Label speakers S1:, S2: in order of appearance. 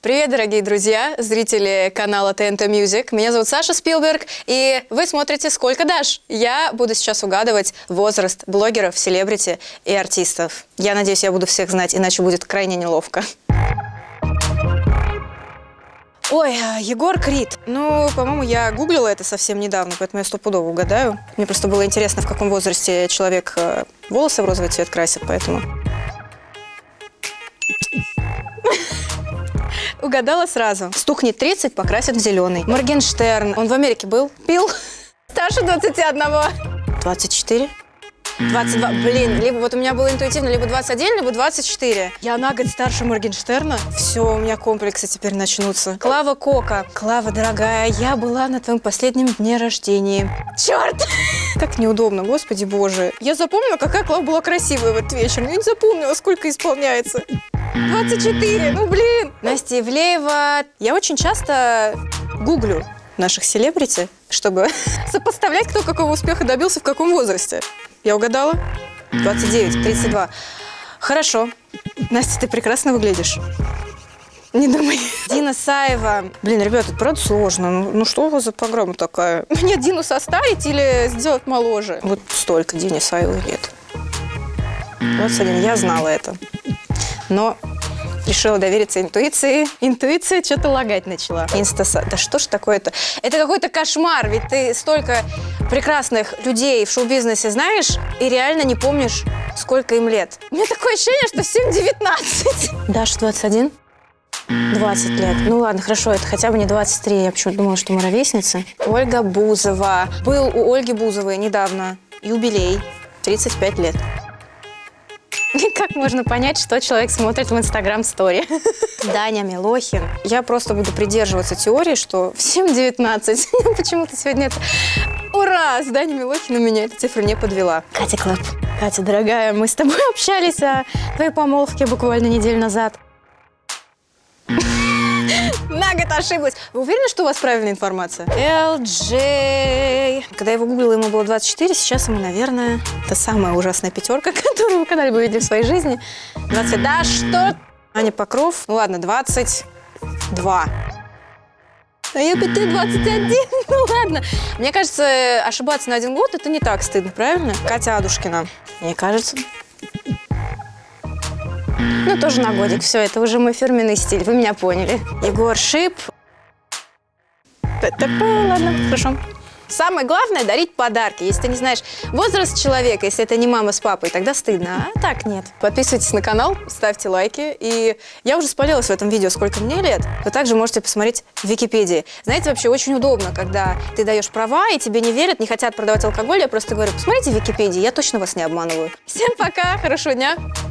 S1: Привет, дорогие друзья, зрители канала ТНТ Music. Меня зовут Саша Спилберг, и вы смотрите «Сколько дашь?». Я буду сейчас угадывать возраст блогеров, селебрити и артистов. Я надеюсь, я буду всех знать, иначе будет крайне неловко. Ой, Егор Крид. Ну, по-моему, я гуглила это совсем недавно, поэтому я стопудово угадаю. Мне просто было интересно, в каком возрасте человек волосы в розовый цвет красит, поэтому... Угадала сразу. Стукнет 30, покрасит в зеленый. Моргенштерн. Он в Америке был? Пил? Старше 21. 24? 22. Блин, либо вот у меня было интуитивно либо 21, либо 24. Я на год старше Моргенштерна. Все, у меня комплексы теперь начнутся. Клава Кока. Клава, дорогая, я была на твоем последнем дне рождения. Черт! Как неудобно, господи боже. Я запомнила, какая Клава была красивая в этот вечер. Но я не запомнила, сколько исполняется. 24, ну блин! Настя Ивлеева. Я очень часто гуглю наших селебрити, чтобы сопоставлять, кто какого успеха добился в каком возрасте. Я угадала? 29, 32. Хорошо. Настя, ты прекрасно выглядишь. Не думай. Дина Саева. Блин, ребят, это правда сложно. Ну что у вас за программа такая? Мне Дину состарить или сделать моложе? Вот столько Дине Саевой лет. 21. Я знала это. Но решила довериться интуиции. Интуиция что-то лагать начала. Да что ж такое-то? Это какой-то кошмар, ведь ты столько прекрасных людей в шоу-бизнесе знаешь и реально не помнишь, сколько им лет. У меня такое ощущение, что всем 19. Даша 21? 20 лет. Ну ладно, хорошо, это хотя бы не 23. Я почему-то думала, что мы ровесницы. Ольга Бузова. Был у Ольги Бузовой недавно юбилей. 35 лет. Как можно понять, что человек смотрит в Инстаграм-стори? Даня Милохин. Я просто буду придерживаться теории, что всем 19. Почему-то сегодня это... Ура! С Даней Милохиным меня эта цифра не подвела. Катя Клэп. Катя, дорогая, мы с тобой общались о твоей помолвке буквально неделю назад. На год ошиблась. Вы уверены, что у вас правильная информация? LJ. Когда я его гуглила, ему было 24, сейчас ему, наверное, это самая ужасная пятерка, которую вы когда-либо видели в своей жизни. 20. Да что? Аня Покров. Ну ладно, 22. А я бы ты 21. Ну ладно. Мне кажется, ошибаться на 1 год это не так стыдно, правильно? Катя Адушкина. Мне кажется. Ну, тоже на годик. Все, это уже мой фирменный стиль. Вы меня поняли. Егор Шип. Ладно, хорошо. Самое главное – дарить подарки. Если ты не знаешь возраст человека, если это не мама с папой, тогда стыдно. А так нет. Подписывайтесь на канал, ставьте лайки. И я уже спалилась в этом видео, сколько мне лет. Вы также можете посмотреть в Википедии. Знаете, вообще очень удобно, когда ты даешь права, и тебе не верят, не хотят продавать алкоголь. Я просто говорю, посмотрите в Википедии, я точно вас не обманываю. Всем пока, хорошего дня.